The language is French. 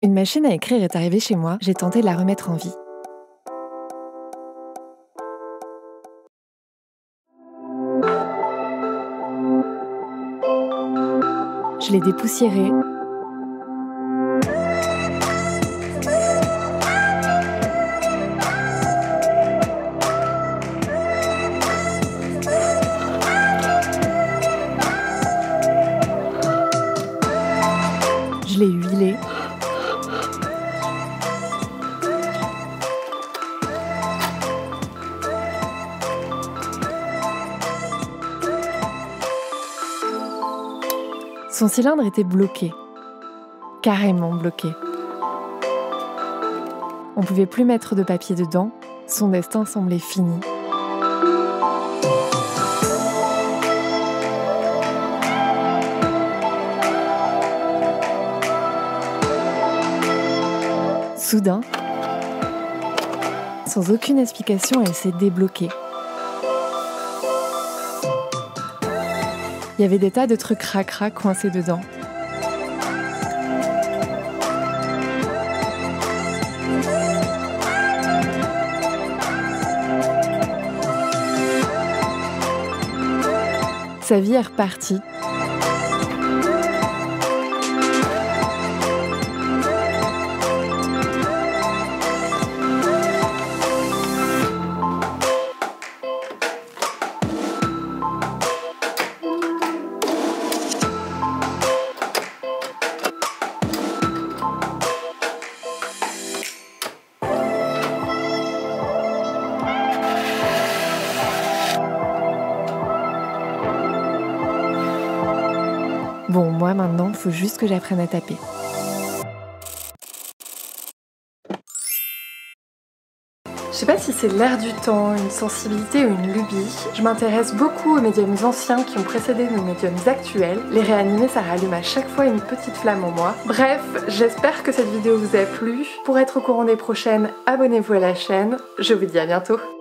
Une machine à écrire est arrivée chez moi, j'ai tenté de la remettre en vie. Je l'ai dépoussiérée. Je l'ai huilée. Son cylindre était bloqué, carrément bloqué. On ne pouvait plus mettre de papier dedans, son destin semblait fini. Soudain, sans aucune explication, elle s'est débloquée. Il y avait des tas de trucs cracra coincés dedans. Sa vie est repartie. Bon, moi maintenant, faut juste que j'apprenne à taper. Je sais pas si c'est l'air du temps, une sensibilité ou une lubie. Je m'intéresse beaucoup aux médiums anciens qui ont précédé nos médiums actuels. Les réanimer, ça rallume à chaque fois une petite flamme en moi. Bref, j'espère que cette vidéo vous a plu. Pour être au courant des prochaines, abonnez-vous à la chaîne. Je vous dis à bientôt.